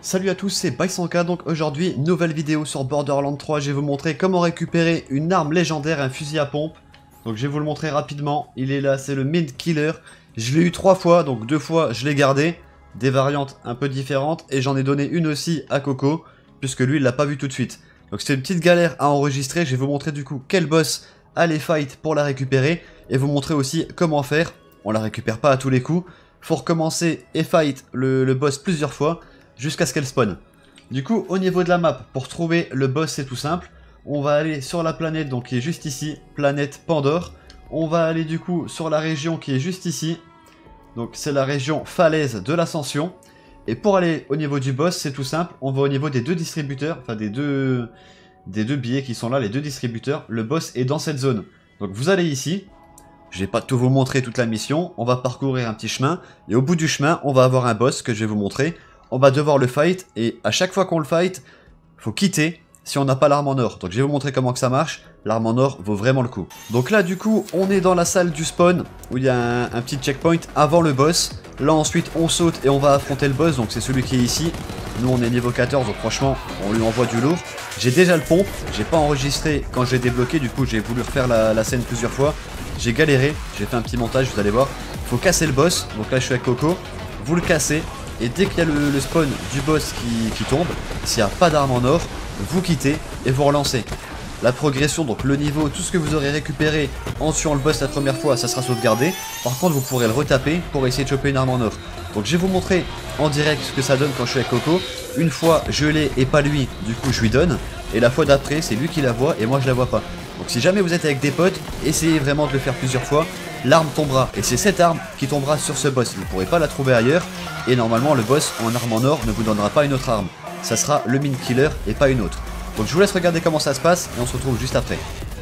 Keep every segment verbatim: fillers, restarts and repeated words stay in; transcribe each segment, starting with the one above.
Salut à tous, c'est Bysanka. Donc aujourd'hui, nouvelle vidéo sur Borderlands trois. Je vais vous montrer comment récupérer une arme légendaire, un fusil à pompe. Donc je vais vous le montrer rapidement. Il est là, c'est le Mind Killer. Je l'ai eu trois fois, donc deux fois je l'ai gardé. Des variantes un peu différentes. Et j'en ai donné une aussi à Coco, puisque lui il l'a pas vu tout de suite. Donc c'était une petite galère à enregistrer. Je vais vous montrer du coup quel boss aller fight pour la récupérer. Et vous montrer aussi comment faire. On la récupère pas à tous les coups. Faut recommencer et fight le, le boss plusieurs fois, jusqu'à ce qu'elle spawn. Du coup, au niveau de la map, pour trouver le boss, c'est tout simple. On va aller sur la planète, donc qui est juste ici, planète Pandore. On va aller du coup sur la région qui est juste ici. Donc c'est la région falaise de l'ascension. Et pour aller au niveau du boss, c'est tout simple. On va au niveau des deux distributeurs, enfin des deux, des deux billets qui sont là, les deux distributeurs. Le boss est dans cette zone. Donc vous allez ici. Je vais pas tout vous montrer toute la mission. On va parcourir un petit chemin. Et au bout du chemin, on va avoir un boss que je vais vous montrer. On va devoir le fight, et à chaque fois qu'on le fight, faut quitter si on n'a pas l'arme en or. Donc je vais vous montrer comment que ça marche. L'arme en or vaut vraiment le coup. Donc là du coup, on est dans la salle du spawn, où il y a un, un petit checkpoint avant le boss. Là ensuite, on saute et on va affronter le boss, donc c'est celui qui est ici. Nous on est niveau quatorze, donc franchement, on lui envoie du lourd. J'ai déjà le pompe, j'ai pas enregistré quand j'ai débloqué, du coup j'ai voulu refaire la, la scène plusieurs fois. J'ai galéré, j'ai fait un petit montage, vous allez voir. Faut casser le boss, donc là je suis avec Coco. Vous le cassez. Et dès qu'il y a le, le spawn du boss qui, qui tombe, s'il n'y a pas d'arme en or, vous quittez et vous relancez. La progression, donc le niveau, tout ce que vous aurez récupéré en tuant le boss la première fois, ça sera sauvegardé. Par contre, vous pourrez le retaper pour essayer de choper une arme en or. Donc je vais vous montrer en direct ce que ça donne quand je suis avec Coco. Une fois je l'ai et pas lui, du coup je lui donne. Et la fois d'après, c'est lui qui la voit et moi je la vois pas. Donc si jamais vous êtes avec des potes, essayez vraiment de le faire plusieurs fois. L'arme tombera, et c'est cette arme qui tombera sur ce boss. Vous ne pourrez pas la trouver ailleurs, et normalement le boss en arme en or ne vous donnera pas une autre arme. Ça sera le Mind Killer et pas une autre. Donc je vous laisse regarder comment ça se passe, et on se retrouve juste après.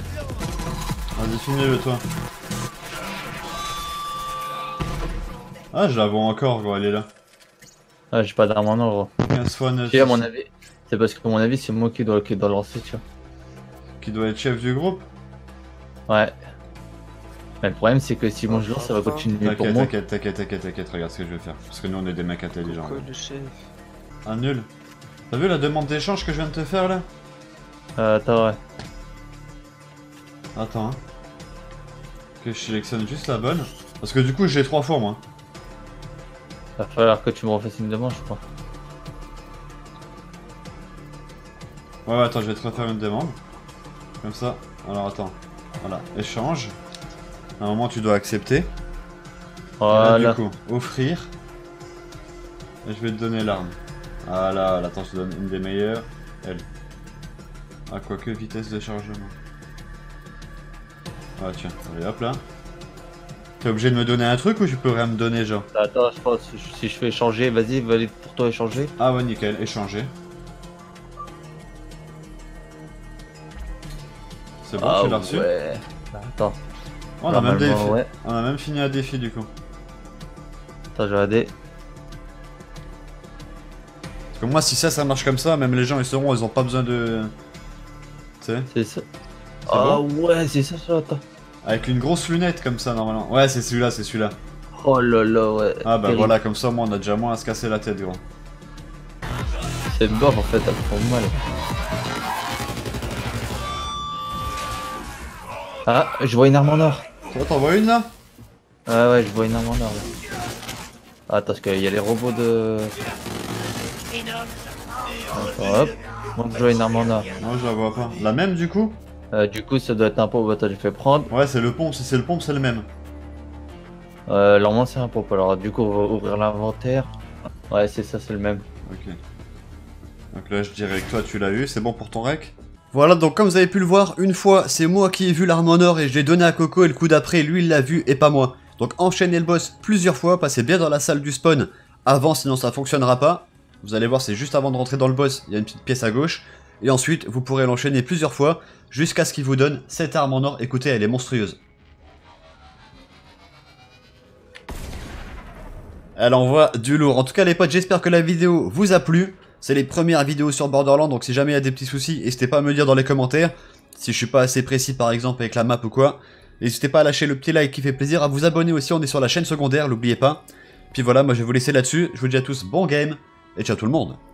Vas-y, finis-le toi. Ah, je la vois encore, gros, elle est là. Ah, j'ai pas d'arme en or, gros. quinze fois neuf. Et à mon avis, c'est parce que à mon avis, c'est moi qui dois, qui dois le lancer, tu vois. Qui doit être chef du groupe. Ouais. Mais le problème, c'est que si moi je lance, ça va continuer pour T'inquiète, moi. t'inquiète, t'inquiète, t'inquiète, t'inquiète, regarde ce que je vais faire. Parce que nous on est des mecs intelligents. Pourquoi le chef? Ah, nul. T'as vu la demande d'échange que je viens de te faire là? Euh, attends, ouais. Attends, hein. Que je sélectionne juste la bonne. Parce que du coup, j'ai trois fois moi. Va falloir que tu me refasses une demande, je crois. Ouais, ouais, attends, je vais te refaire une demande. Comme ça. Alors attends. Voilà, échange. À un moment, tu dois accepter. Voilà. Et là, du coup, offrir. Et je vais te donner l'arme. Voilà, là, attends, je te donne une des meilleures. Elle. Ah, quoique, vitesse de chargement. Ah, tiens, allez, hop là. T'es obligé de me donner un truc ou tu peux rien me donner, genre? Attends, je pense que si je fais échanger, vas-y, valide pour toi échanger. Ah, ouais, nickel, échanger. C'est bon, Ah, tu l'as reçu? Ouais. Attends. Oh, on, a même défi... ouais. on a même fini un défi du coup. Attends, je vais regarder. Parce que moi, si ça, ça marche comme ça, même les gens ils sauront, ils ont pas besoin de. Tu sais? C'est ça. Ah bon ouais, c'est ça, ça, attends. Avec une grosse lunette comme ça, normalement. Ouais, c'est celui-là, c'est celui-là. Oh là là, ouais. Ah bah terrible. voilà, comme ça, moi, on a déjà moins à se casser la tête, gros. C'est mort en fait, elle prend mal. Ah, je vois une arme en or. Toi, t'en vois une là? Ouais, ouais, je vois une arme en or là. Ah, attends, parce qu'il y a les robots de. Attends, hop. Moi, je vois une arme en or. Non, je la vois pas. La même du coup? Euh, du coup, ça doit être un pompe. Attends, j'ai fait prendre. Ouais, c'est le pompe, si c'est le pompe, c'est le même. Euh, normalement, c'est un pompe. Alors, du coup, on va ouvrir l'inventaire. Ouais, c'est ça, c'est le même. Ok. Donc là, je dirais que toi, tu l'as eu, c'est bon pour ton rec? Voilà, donc comme vous avez pu le voir, une fois, c'est moi qui ai vu l'arme en or et je l'ai donné à Coco, et le coup d'après, lui, il l'a vu et pas moi. Donc enchaînez le boss plusieurs fois, passez bien dans la salle du spawn avant, sinon ça fonctionnera pas. Vous allez voir, c'est juste avant de rentrer dans le boss, il y a une petite pièce à gauche. Et ensuite, vous pourrez l'enchaîner plusieurs fois, jusqu'à ce qu'il vous donne cette arme en or. Écoutez, elle est monstrueuse. Elle envoie du lourd. En tout cas, les potes, j'espère que la vidéo vous a plu. C'est les premières vidéos sur Borderlands, donc si jamais il y a des petits soucis, n'hésitez pas à me le dire dans les commentaires. Si je suis pas assez précis par exemple avec la map ou quoi. N'hésitez pas à lâcher le petit like qui fait plaisir, à vous abonner aussi, on est sur la chaîne secondaire, n'oubliez pas. Puis voilà, moi je vais vous laisser là-dessus. Je vous dis à tous bon game, et ciao tout le monde.